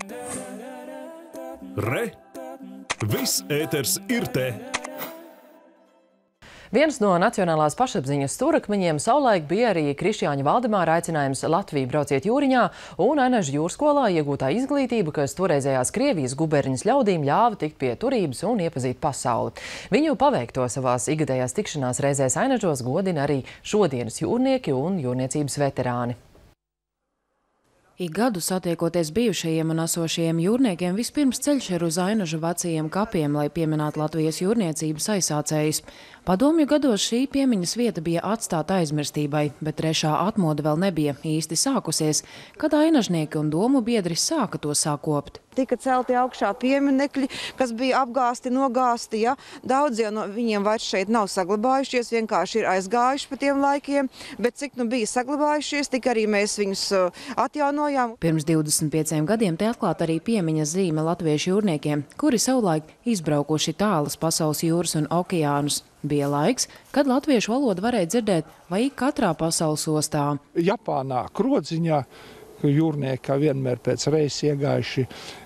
Re! Viss ēters ir te! Viens no nacionālās pašapziņas stūrakmeņiem savulaik bija arī Krišjāņa Valdemāra aicinājums Latviju brauciet jūriņā un Ainažu jūrskolā iegūtā izglītība, kas toreizējās Krievijas guberņas ļaudīm ļāva tikt pie turības un iepazīt pasauli. Viņu paveikto savās ikgadējās tikšanās reizēs Ainažos godina arī šodienas jūrnieki un jūrniecības veterāni. Ik gadu satiekoties bijušajiem un esošajiem jūrniekiem, vispirms ceļš ir uz Ainažu vecajiem kapiem, lai pieminētu Latvijas jūrniecības aizsācējus. Padomju gados šī piemiņas vieta bija atstāta aizmirstībai, bet trešā atmoda vēl nebija īsti sākusies, kad ainažnieki un domu biedri sāka to sakopt. Tika celti augšā pieminekļi, kas bija apgāsti, nogāsti. Ja? Daudz no viņiem vairs šeit nav saglabājušies, vienkārši ir aizgājuši pa tiem laikiem, bet cik nu bija saglabājušies, tik arī mēs viņus atjaunojām. Pirms 25 gadiem te atklāta arī piemiņas zīme latviešu jūrniekiem, kuri savulaik izbraukuši tālas pasaules jūras un okeānus. Bija laiks, kad latviešu valodu varēja dzirdēt vai katrā pasaules ostā. Japānā, Krodziņā, jūrnieki kā vienmēr pēc reizes iegājuši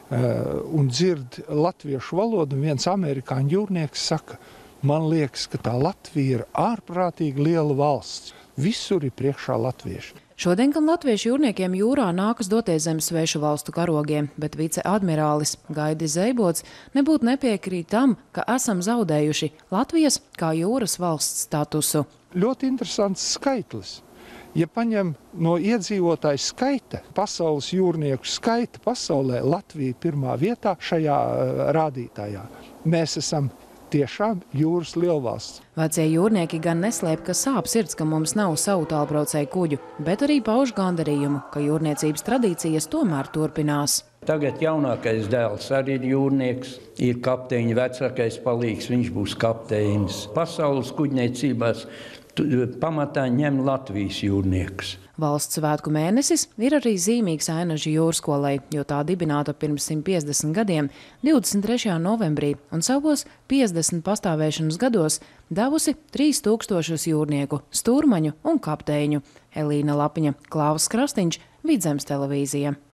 un dzird latviešu valodu, un viens amerikāņu jūrnieks saka, man liekas, ka tā Latvija ir ārprātīgi liela valsts. Visur ir priekšā latvieši. Šodien, kad latviešu jūrniekiem jūrā nākas doties zem svešu valstu karogiem, bet viceadmirālis Gaidis Zeibots nebūtu nepiekrīt tam, ka esam zaudējuši Latvijas kā jūras valsts statusu. Ļoti interesants skaitlis. Ja paņem no iedzīvotāju skaita, pasaules jūrnieku skaita pasaulē, Latvija pirmā vietā šajā rādītājā. Mēs esam tiešām jūras lielvalsts. Vecie jūrnieki gan neslēp, ka sāp sirds, ka mums nav savu tālbraucēju kuģu, bet arī pauž gandarījumu, ka jūrniecības tradīcijas tomēr turpinās. Tagad jaunākais dēls arī ir jūrnieks, ir kapteiņa vecākais palīgs, viņš būs kapteinis. Pasaules kuģniecībās pamatā ņem Latvijas jūrniekus. Valsts svētku mēnesis ir arī zīmīgs Ainažu jūrskolai, jo tā dibināta pirms 150 gadiem, 23. novembrī, un savos 50 pastāvēšanas gados devusi 3000 jūrnieku, stūrmaņu un kapteiņu. Elīna Lapiņa, Klāvs Krastīņš, Vidzemes televīzija.